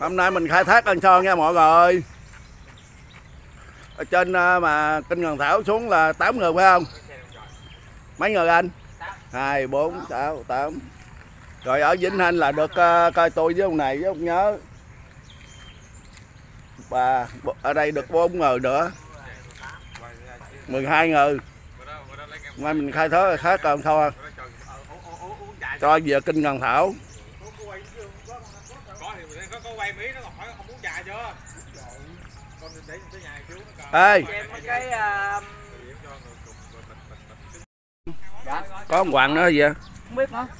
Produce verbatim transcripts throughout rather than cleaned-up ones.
Hôm nay mình khai thác Cần Son nha mọi người. Ở trên mà Kinh Ngân Thảo xuống là tám người phải không? Mấy người anh? Hai, bốn, sáu, tám. Rồi ở Vĩnh Hành là được uh, coi tôi với ông này với ông Nhớ. Và ở đây được bốn người nữa. mười hai người. Mai mình khai thác khác Cần Son. Cho về Kinh Ngân Thảo. Ê, có ông Hoàng nữa gì vậy? Không biết hả?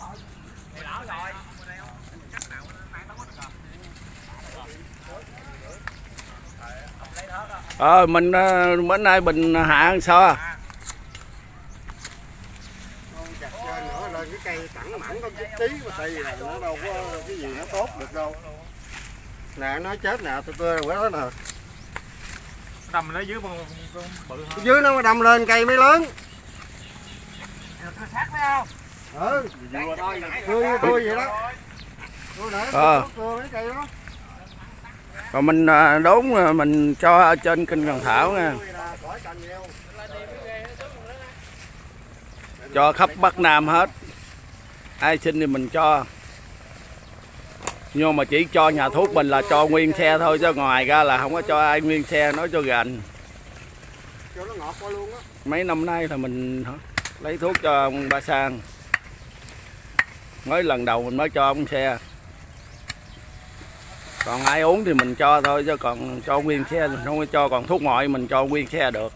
Ờ mình bữa nay mình hạ sao? Chặt trên nữa lên cái cây tẳng mẳng có chút tí mà tại vì là nó đâu có cái gì nó tốt được đâu. Nè nó chết nè, tôi tươi rồi quá đó nè. Đâm nó dưới con bự hơn. Dưới nó đâm lên cây mới lớn. Sát phải không? Ừ, tôi tôi vậy đó. Tôi để Ờ. cưa mấy cây đó. Còn mình đốn mình cho ở trên Kinh Ngân Thảo nha. Cho khắp Bắc Nam hết. Ai xin thì mình cho. Nhưng mà chỉ cho nhà thuốc mình là cho nguyên xe thôi, chứ ngoài ra là không có cho ai nguyên xe, nói cho gành. Cho nó ngọt qua luôn á. Mấy năm nay là mình lấy thuốc cho ông Ba Sang. Mới lần đầu mình mới cho ông xe. Còn ai uống thì mình cho thôi, chứ còn cho nguyên xe mình không có cho, còn thuốc ngoại mình cho nguyên xe được.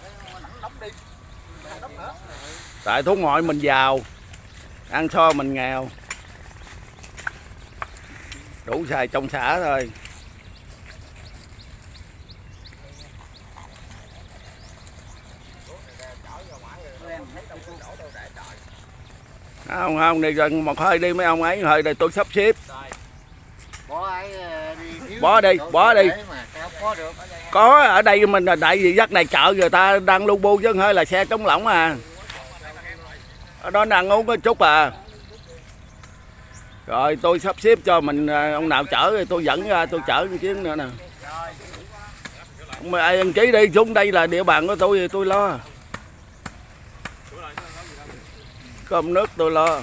Tại thuốc ngoại mình giàu, ăn so mình nghèo. Đủ xài trong xã thôi. Không không đi gần một hơi đi mấy ông ấy, hơi đây tôi sắp xếp. Bó đi, bó đi. Có ở đây mình là tại vì dắt này chợ người ta đang lu bu chứ hơi là xe trống lỏng à. Ở đó đang uống có chút à. Rồi tôi sắp xếp cho mình ông nào chở thì tôi dẫn ra tôi chở một chuyến nữa nè. Mà ai đăng ký đi, xuống đây là địa bàn của tôi thì tôi lo. Cơm nước tôi lo.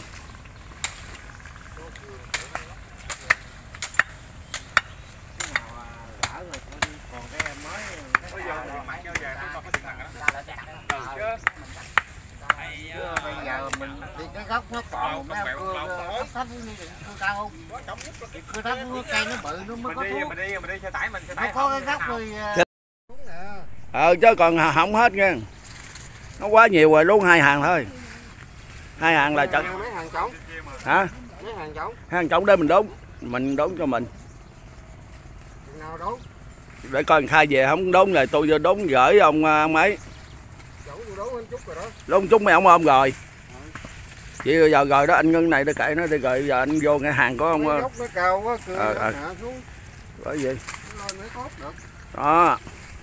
Bây giờ mình đi cái gốc nó còn mấy cưa thấp cưa cao không? Cưa thấp cây nó bự nó mới có thuốc. Mình đi mình đi xe tải mình xe Nó tải. có cái gốc rồi. Ờ chứ còn không hết nha. Nó quá nhiều rồi, luôn hai hàng thôi. Hai hàng là chật. Mấy hàng trống. Hả? Mấy hàng trống. Hai hàng trống để mình đốn. Mình đốn cho mình. Nào đốn? Để coi khai về không đốn rồi tôi vô đốn gửi ông ông ấy. Đốn chút rồi đó. Đốn chút mấy ông ôm rồi. Chị giờ rồi đó anh Ngân này để kệ nó đi, rồi giờ anh vô ngay hàng có ông. Gốc nó cao quá cưa ờ, ờ. hạ xuống. Bởi gì? Nó lên mới tốt được. Đó.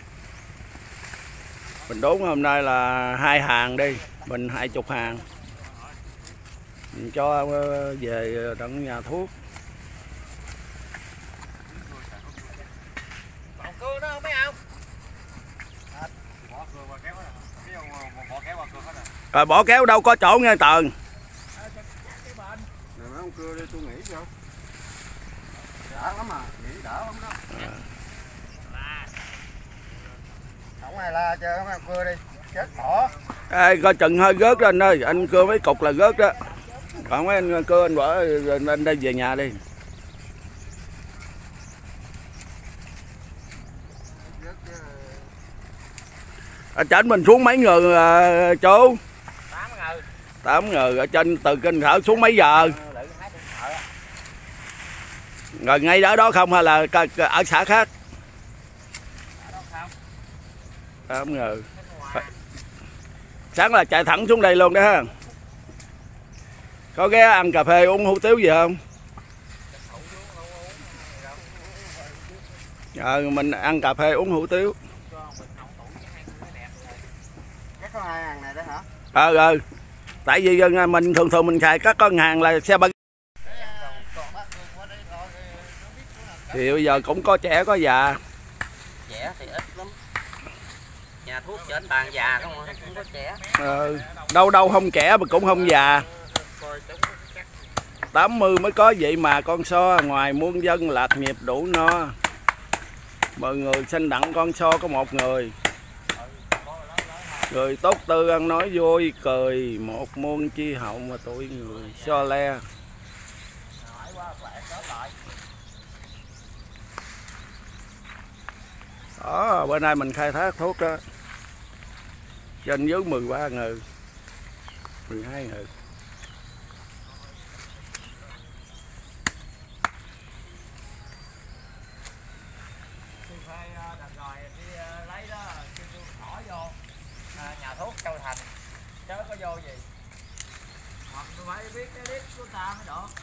Mình đốn hôm nay là hai hàng đi, mình hai chục hàng. Mình cho về tận nhà thuốc. Còn cưa đó không mấy ông? Rồi bỏ kéo đâu có chỗ nghe Tần. Rồi mấy ông cưa đi tôi nghĩ sao? Đỡ lắm à, nghĩ đỡ lắm đó. Không ai la chơi mấy ông cưa đi, chết bỏ. Ê, coi chừng hơi gớt đó anh ơi, anh cưa mấy cục là gớt đó. Còn mấy anh cưa anh bỏ anh đi về nhà đi. Ở trên mình xuống mấy người à, chú? tám người. tám người. Ở trên từ Kinh Thảo xuống mấy giờ? Rồi ngay ở đó không hay là ở xã khác? tám người. Sáng là chạy thẳng xuống đây luôn đó ha. Có ghé ăn cà phê uống hủ tiếu gì không? Ờ, mình ăn cà phê uống hủ tiếu. Chắc có hai hàng này đó hả? Ờ ờ. Tại vì mình thường thường mình xài các con hàng là xe ba. Thì bây giờ cũng có trẻ có già. Trẻ thì ít lắm. Nhà thuốc trên toàn già không, không có trẻ. Ờ, đâu đâu không trẻ mà cũng không già. tám mươi mới có vậy mà con so, ngoài muôn dân lạc nghiệp đủ no. Mọi người sanh đặng con so có một người. Người tốt tư ăn nói vui cười, một muôn chi hậu mà tuổi người so le. Đó, bữa nay mình khai thác thuốc đó. Trên dưới mười ba người, mười hai người. Nhà thuốc Châu Thành chứ có vô gì. Hoặc phải biết cái đít của ta mới được.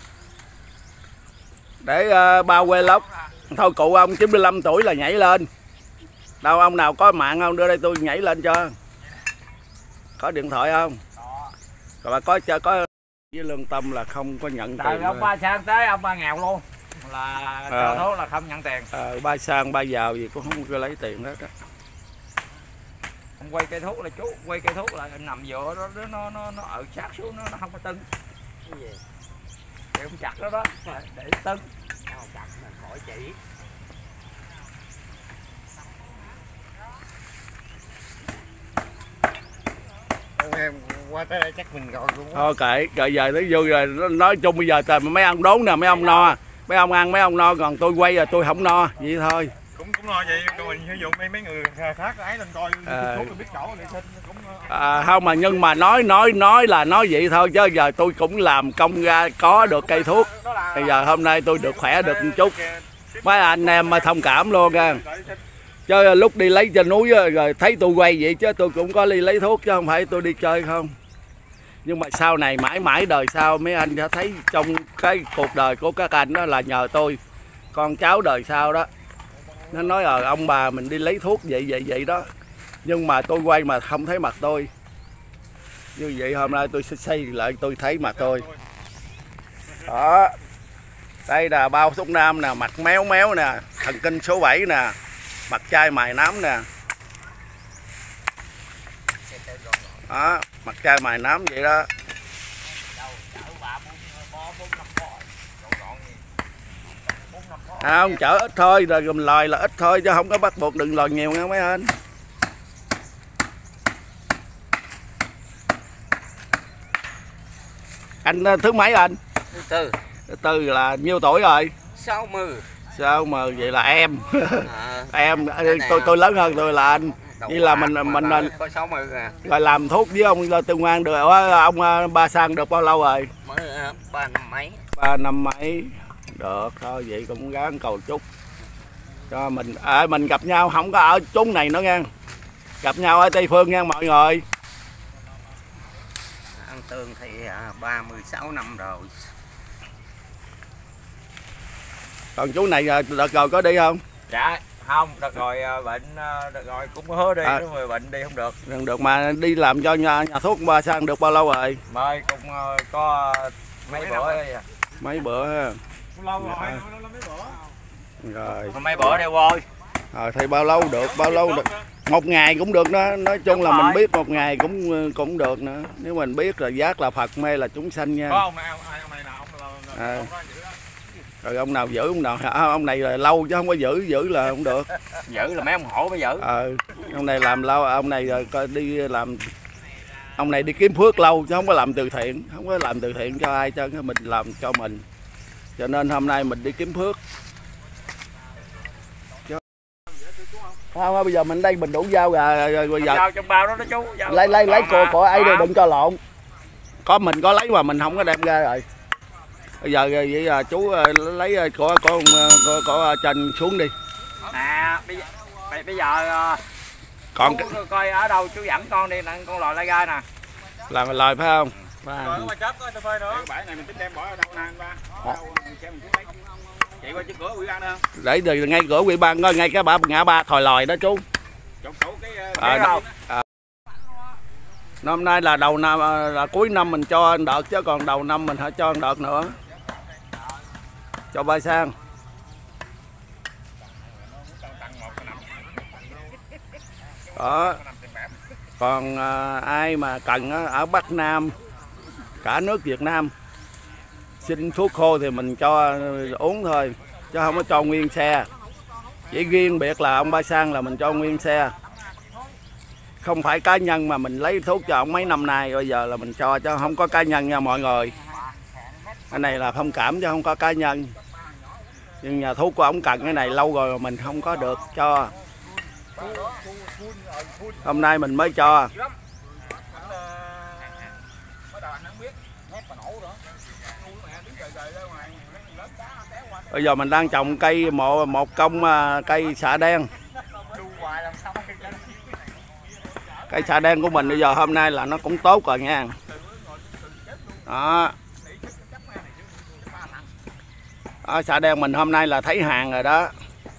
Để uh, bao quê lóc. Thôi cụ ông chín mươi lăm tuổi là nhảy lên. Đâu ông nào có mạng không, đưa đây tôi nhảy lên cho. Có điện thoại không? Rồi bà có có với lương tâm là không có nhận Tại tiền. ông ba sang tới ông ba nghèo luôn. Là À. cho thuốc là không nhận tiền. À, ba sang ba giàu gì cũng không có lấy tiền hết á. Ông quay cây thuốc là chú, quay cây thuốc là nằm giữa đó, nó nó nó, nó ở sát xuống nó, nó không có tưng. Cái gì? Thì ông chặt đó đó, để tưng. Không chặt là khỏi chỉ. Anh em qua tới đây chắc mình rồi cũng Thôi kệ, rồi giờ tới vui rồi, nói chung bây giờ tờ mấy ông đốn nè, mấy ông no, mấy ông ăn mấy ông no, còn tôi quay rồi tôi không no, vậy thôi. Cũng cũng lo vậy, còn mình sử dụng mấy mấy người khác ấy lên coi À. thuốc biết đổ để xin cũng À, không mà nhưng mà nói nói nói là nói vậy thôi, chứ giờ tôi cũng làm công ra có được cây thuốc. Bây giờ hôm nay tôi được khỏe được một chút, mấy anh em thông cảm luôn nha. Chứ lúc đi lấy trên núi rồi thấy tôi quay vậy chứ tôi cũng có đi lấy thuốc chứ không phải tôi đi chơi không. Nhưng mà sau này mãi mãi đời sau mấy anh đã thấy trong cái cuộc đời của các anh đó là nhờ tôi, con cháu đời sau đó nó nói ờ ông bà mình đi lấy thuốc vậy vậy vậy đó, nhưng mà tôi quay mà không thấy mặt tôi. Như vậy hôm nay tôi sẽ xây lại tôi thấy mặt tôi. Đó, đây là bao thuốc nam nè, mặt méo méo nè, thần kinh số bảy nè, mặt chai mài nám nè. Đó, mặt chai mài nám vậy đó. À, không chở ít thôi, rồi gồm lòi là ít thôi chứ không có bắt buộc đừng lòi nhiều nha mấy anh. Anh thứ mấy anh? Thứ tư. Thứ tư là nhiêu tuổi rồi? sáu mươi. Sao mà vậy là em. À, Em tôi tôi lớn hơn tôi là anh. Vậy là mình mình có sáu mươi à. Rồi làm thuốc với ông Tư Ngoan được ông Ba Sang được bao lâu rồi? Mới ba năm mấy. Ba năm mấy. Được thôi vậy cũng gắng cầu chúc cho mình à, mình gặp nhau không có ở chốn này nữa nha, gặp nhau ở Tây Phương nha mọi người. Anh Tương thì ba mươi sáu năm rồi. Còn chú này đợt rồi có đi không? Dạ không, đợt rồi bệnh, đợt rồi cũng hứa đi, À. rồi bệnh đi không được. Được, được mà đi làm cho nhà, nhà thuốc Ba Sang được bao lâu rồi? Mời cũng có mấy bữa rồi. Mấy bữa ha. Lâu rồi, Dạ. lâu mấy bữa. Rồi. Mấy bữa đây thôi. Rồi thì bao lâu được, bao lâu được. Một ngày cũng được đó, nói chung Đúng là rồi. mình biết một ngày cũng cũng được nữa. Nếu mình biết là giác là Phật mê là chúng sanh nha. Có ông này, ông này, ông này nào, ông là, À. ông đó giữ đó. Rồi ông nào giữ ông nào à, ông này là lâu chứ không có giữ, giữ là không được. Giữ là mấy ông hổ mới giữ. Ờ, ông này làm lâu, ông này rồi coi đi làm, ông này đi kiếm phước lâu chứ không có làm từ thiện, không có làm từ thiện cho ai cho mình làm cho mình, cho nên hôm nay mình đi kiếm phước. Chứ... không, không, bây giờ mình đây mình đủ dao gà rồi bây giờ Dao trong bao đó đó chú. Dao lấy lấy lấy của của ấy Đó. rồi đừng cho lộn, có mình có lấy mà mình không có đem ra rồi. Bây giờ vậy là chú lấy của của của, của Trần xuống đi. À bây giờ bây giờ Còn chú coi ở đâu chú dẫn con đi, con lòi lai gai nè. làm lời phải không? Phải. Rồi mà chết có phơi nữa. Cái bãi này mình tính đem bỏ ở đâu nè anh ba? Ở đâu mình xem mình lấy. Chạy qua trước cửa ủy ban không? Để từ ngay cửa ủy ban coi ngay cái bả ngã ba thòi lòi đó chú. Chỗ chỗ cái À, đâu? À. Năm nay là đầu năm là cuối năm mình cho một đợt chứ còn đầu năm mình phải cho một đợt nữa. Cho Ba Sang. Đó. Còn à, ai mà cần á, ở Bắc Nam, cả nước Việt Nam xin thuốc khô thì mình cho uống thôi, chứ không có cho nguyên xe. Chỉ riêng biệt là ông Ba Sang là mình cho nguyên xe, không phải cá nhân mà mình lấy thuốc cho ông mấy năm nay, bây giờ là mình cho, chứ không có cá nhân nha mọi người. Cái này là thông cảm chứ không có cá nhân. Nhưng nhà thuốc của ông cần cái này lâu rồi mà mình không có được cho. Hôm nay mình mới cho. Bây giờ mình đang trồng cây một, một công cây xạ đen. Cây xạ đen của mình bây giờ hôm nay là nó cũng tốt rồi nha. Đó. Đó, xạ đen mình hôm nay là thấy hàng rồi đó.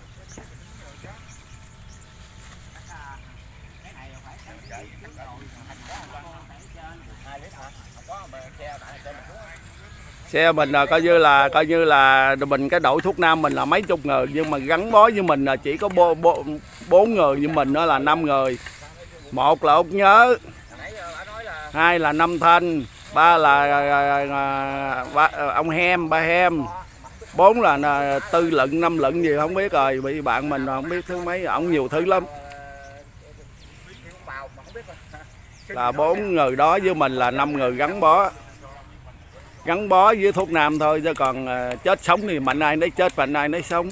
Xe mình là coi như là coi như là mình cái đội thuốc nam mình là mấy chục người, nhưng mà gắn bó với mình là chỉ có bốn, bốn, bốn người, như mình đó là năm người. Một là Út Nhớ, hai là Năm Thanh, ba là ba, ông Hem, ba Hem, bốn là Tư Lận, Năm Lận gì không biết rồi, bị bạn mình không biết thứ mấy, ổng nhiều thứ lắm. Là bốn người đó với mình là năm người gắn bó. Gắn bó với thuốc nam thôi, chứ còn chết sống thì mạnh ai nấy chết, mạnh ai nấy sống.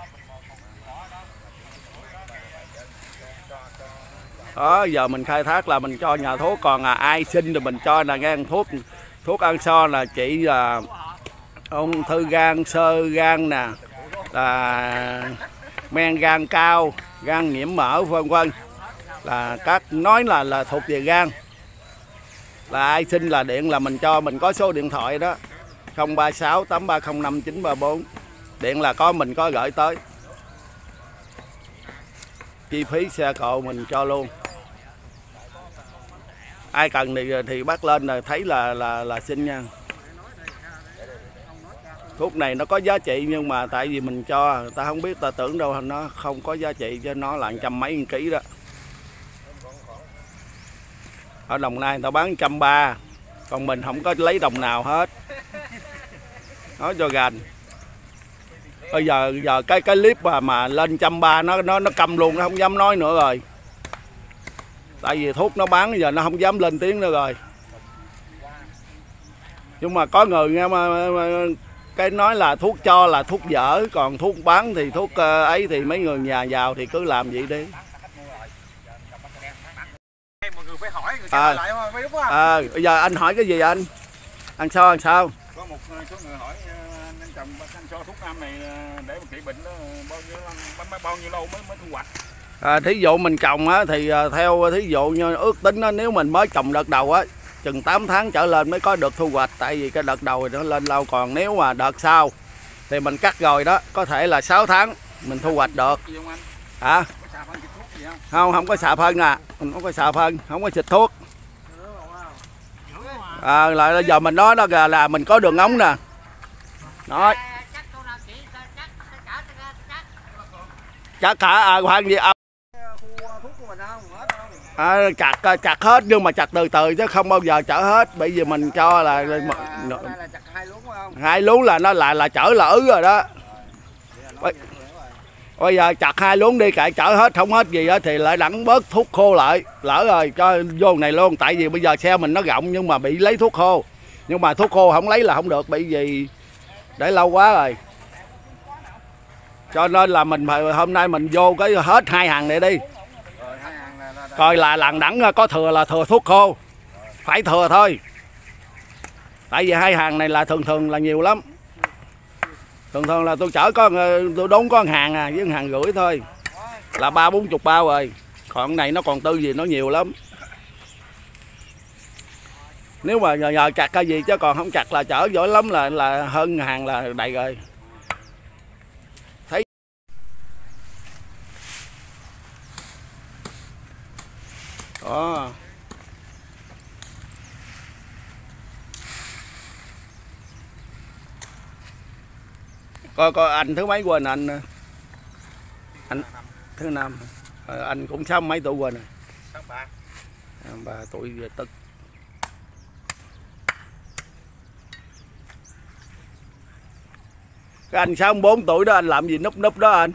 Đó, giờ mình khai thác là mình cho nhà thuốc, còn à, ai xin thì mình cho là nghe thuốc. Thuốc ăn so là chỉ là ung thư gan, xơ gan nè, là men gan cao, gan nhiễm mỡ vân vân, là các nói là là thuộc về gan. Là ai xin là điện là mình cho, mình có số điện thoại đó không ba sáu tám ba không năm chín ba bốn, điện là có mình có gửi tới. Chi phí xe cộ mình cho luôn. Ai cần thì thì bắt lên là thấy là là là xin nha. Thuốc này nó có giá trị nhưng mà tại vì mình cho, ta không biết, ta tưởng đâu nó không có giá trị, cho nó là trăm mấy ký đó. Ở Đồng Nai người ta bán trăm ba, còn mình không có lấy đồng nào hết. Nói cho gành. Bây giờ giờ cái cái clip mà mà lên trăm ba nó nó nó câm luôn, nó không dám nói nữa rồi. Tại vì thuốc nó bán giờ nó không dám lên tiếng nữa rồi. Nhưng mà có người nghe mà, mà, mà cái nói là thuốc cho là thuốc dở, còn thuốc bán thì thuốc ấy thì mấy người nhà giàu thì cứ làm vậy đi. Mọi người phải hỏi người à, lại mấy lúc á. À, bây giờ anh hỏi cái gì anh? Ăn sao ăn sao? Có một số người hỏi anh trồng anh cho thuốc nam này để mà trị bệnh đó bao nhiêu bao, bao nhiêu lâu mới mới thu hoạch? À, thí dụ mình trồng á thì theo thí dụ như ước tính á, nếu mình mới trồng đợt đầu á chừng tám tháng trở lên mới có được thu hoạch, tại vì cái đợt đầu thì nó lên lâu. Còn nếu mà đợt sau thì mình cắt rồi đó, có thể là sáu tháng mình thu hoạch được. Hả? À? Không, không có xạ phân à, mình không có xạ phân, không có xịt thuốc. À, là giờ mình nói đó là, là mình có đường ống nè. Nói. Chắc cả à, khoan gì à, à, chặt chặt hết, nhưng mà chặt từ từ chứ không bao giờ chở hết, bởi vì mình cho là, là hai luống là nó lại là chở là ứ rồi đó. Bây giờ chặt hai luống đi, cậy chở hết không hết gì đó thì lại đặng bớt thuốc khô lại, lỡ rồi cho vô này luôn. Tại vì bây giờ xe mình nó rộng nhưng mà bị lấy thuốc khô, nhưng mà thuốc khô không lấy là không được, bởi vì để lâu quá rồi. Cho nên là mình hôm nay mình vô cái hết hai hàng này đi, coi là lần đẳng có thừa là thừa thuốc khô, phải thừa thôi. Tại vì hai hàng này là thường thường là nhiều lắm. Thường thường là tôi chở có tôi đốn có một hàng à, với một hàng rưỡi thôi là ba bốn chục bao rồi. Còn này nó còn tư gì nó nhiều lắm. Nếu mà nhờ, nhờ chặt cái gì chứ còn không chặt là chở giỏi lắm là là hơn hàng là đầy rồi. Thấy đó. Coi coi anh thứ mấy quên anh anh thứ năm. À, anh cũng sáu mấy tuổi quên rồi. Sáu ba. Ba tuổi về tức. Cái anh sáu mươi bốn tuổi đó anh làm gì núp núp đó anh?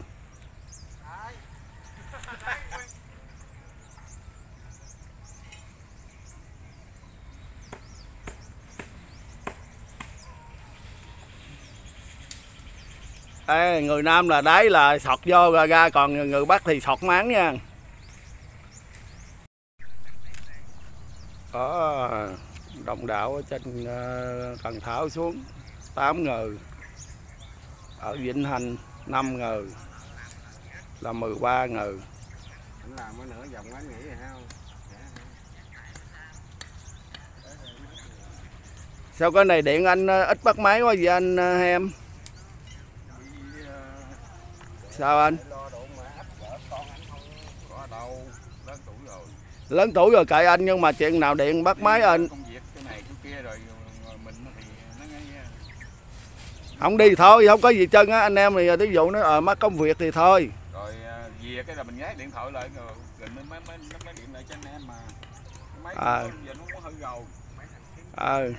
Ê, người Nam là đáy là sọt vô ra, ra còn người Bắc thì sọt máng nha. Có đồng đạo ở trên uh, Cần Thảo xuống tám người, ở Vĩnh Hành năm người, là mười ba người. Anh làm cái nửa vòng anh nghĩ rồi không? Sao cái này điện anh ít bắt máy quá vậy anh em? Sao anh? Lớn tuổi rồi kệ anh, nhưng mà chuyện nào điện bắt máy anh. Không đi thôi, không có gì chân á anh em, thì ví dụ nó ở mắc công việc thì thôi. Rồi về cái là mình nhái điện thoại lại rồi rồi mới mới mới mới điện lại cho anh em mà. Máy à. giờ nó có hơi gầu. Ờ.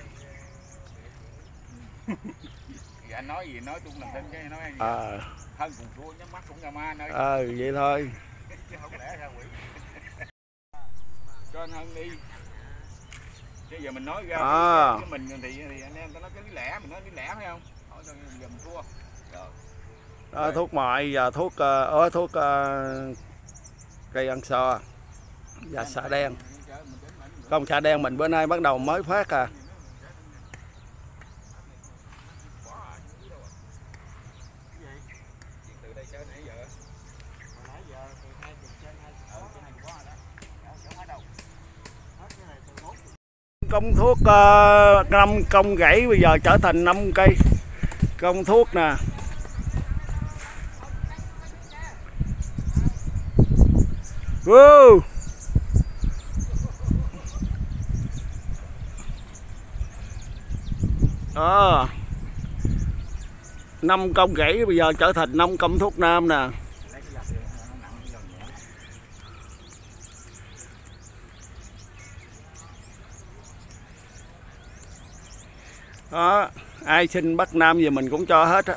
Thì anh nói gì nói chung làm thêm cái nói gì. Ờ. Thân cùng thua nhắm mắt cũng ra ma nơi. Ờ vậy thôi. Chứ không lẽ ra quỷ. Cho anh Hân đi. Chứ giờ mình nói ra à. cái mình thì thì anh em ta nói cái lý lẽ, mình nói lý lẽ phải không? Hỏi giờ mình thua. Rồi. Đó, thuốc mọi và thuốc uh, thuốc uh, cây ăn so và xạ đen. Không, xạ đen mình bữa nay bắt đầu mới phát à. Công thuốc uh, năm công gãy bây giờ trở thành năm cây công thuốc nè. Wow. À, năm công gãy bây giờ trở thành năm công thuốc nam nè. Đó, ai xin bắt nam gì mình cũng cho hết á.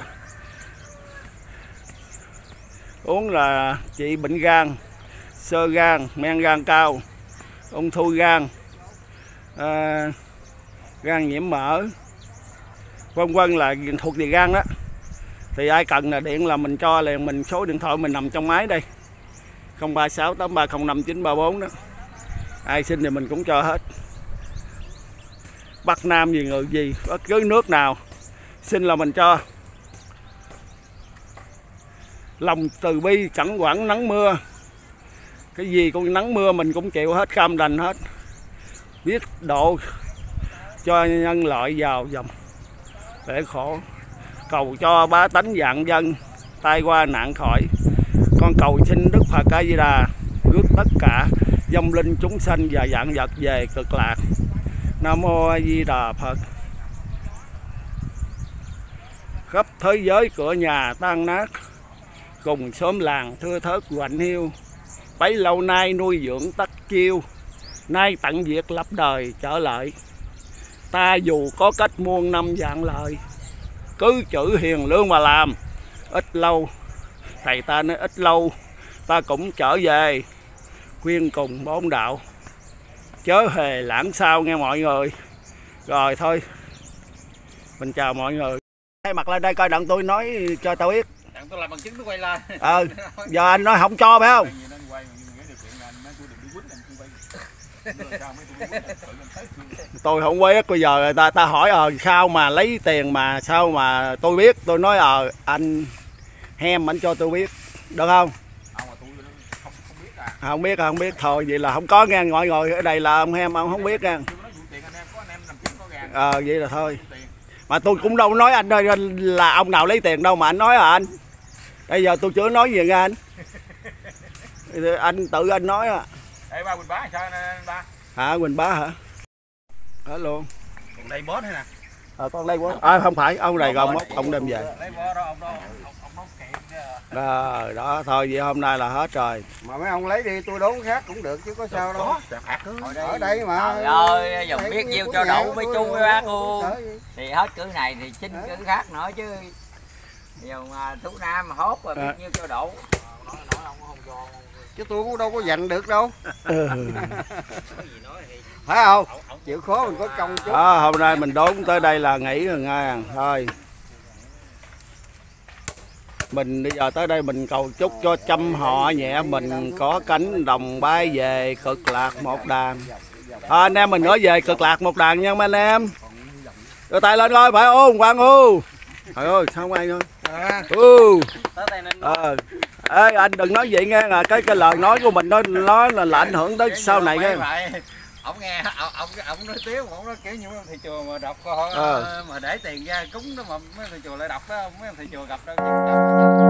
Uống là trị bệnh gan, xơ gan, men gan cao, ung thư gan, à, gan nhiễm mỡ, vân vân, là thuộc về gan đó. Thì ai cần là điện là mình cho liền, mình số điện thoại mình nằm trong máy đây, không ba sáu tám ba không năm chín ba bốn đó. Ai xin thì mình cũng cho hết. Bắc Nam gì người gì, bất cứ nước nào xin là mình cho. Lòng từ bi chẳng quản nắng mưa, cái gì cũng nắng mưa mình cũng chịu hết, cam đành hết. Biết độ cho nhân loại vào dòng để khổ, cầu cho bá tánh vạn dân tai qua nạn khỏi. Con cầu xin Đức Phật A Di Đà rước tất cả vong linh chúng sanh và vạn vật về cực lạc. Nam mô A Di Đà Phật. Khắp thế giới cửa nhà tan nát, cùng xóm làng thưa thớt quạnh hiu. Bấy lâu nay nuôi dưỡng tất chiêu, nay tận diệt lập đời trở lại. Ta dù có cách muôn năm vạn lợi, cứ chữ hiền lương mà làm. Ít lâu, thầy ta nói ít lâu ta cũng trở về, khuyên cùng bốn đạo chớ hề lãng sao nghe mọi người. Rồi thôi, mình chào mọi người. Thay mặt lên đây coi đặng tôi nói cho tao biết. Đặng tôi làm bằng chứng tôi quay lên. Ờ, giờ anh nói không cho phải không? Tôi không biết, bây giờ người ta ta hỏi ờ sao mà lấy tiền mà sao mà tôi biết, tôi nói ờ anh hem anh cho tôi biết được không? À, không biết không biết thôi, vậy là không có nghe mọi người, ở đây là ông hem ông không biết nha. Ờ à, vậy là thôi. Mà tôi cũng đâu nói anh ơi là ông nào lấy tiền đâu mà anh nói à anh. Bây giờ tôi chưa nói gì nha anh. Anh tự anh nói à. Ê ba Quỳnh Bá sao anh ba? Hả Quỳnh Bá hả? Đó luôn. Còn đây boss hay nè. Ờ à, con đây boss. À không phải, ông này gồng ông đem về. Lấy boss đó ông đó ông ông nấu kẹo Rồi đó thôi vậy hôm nay là hết rồi. Mà mấy ông lấy đi tôi đốn khác cũng được chứ có sao đâu. Ở đây mà. Trời ơi, dùng biết nhiêu cho đậu mấy chú mấy bác luôn. Thì hết cử này thì chín cử khác nữa chứ. Giờ mà thuốc nam mà hốt rồi biết nhiêu cho đậu. Chứ tôi cũng đâu có dành được đâu. Ừ. Phải không? Chịu khó mình có công chút. Đó, hôm nay mình đốn tới đây là nghỉ rồi nha. Thôi. Mình bây giờ tới đây mình cầu chúc cho trăm họ nhẹ mình có cánh đồng bay về cực lạc một đàn. À, anh em mình nói về cực lạc một đàn nha mấy anh em. Đưa tay lên coi, phải không? Quang u. Trời ơi, sao không ai thôi. À. Ừ. Ờ. Ê, anh đừng nói vậy nghe là cái cái lời nói của mình nó nó là, là ảnh hưởng tới sau này nghe. Ông nghe ông ông ông nói tiếng ông nói kiểu như mấy ông thầy chùa mà đọc ờ. Ờ. mà để tiền ra cúng đó mà mấy thầy chùa lại đọc đó mấy ông thầy chùa gặp đâu.